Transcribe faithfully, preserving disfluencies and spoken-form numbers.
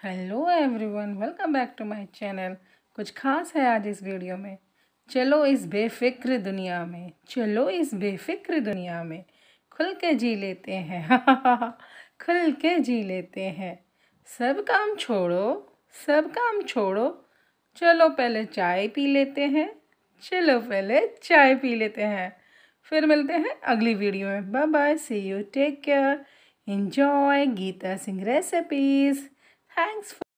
Hello everyone, welcome back to my channel. कुछ खास है आज इस वीडियो में। चलो इस बेफिक्र दुनिया में, चलो इस बेफिक्र दुनिया में खुल के जी लेते हैं। खुल के जी लेते हैं। सब काम छोड़ो, सब काम छोड़ो, चलो पहले चाय पी लेते हैं। चलो पहले चाय पी लेते हैं। फिर मिलते हैं अगली वीडियो में। Bye bye, see you, take care, enjoy Geeta Singh recipes. Thanks for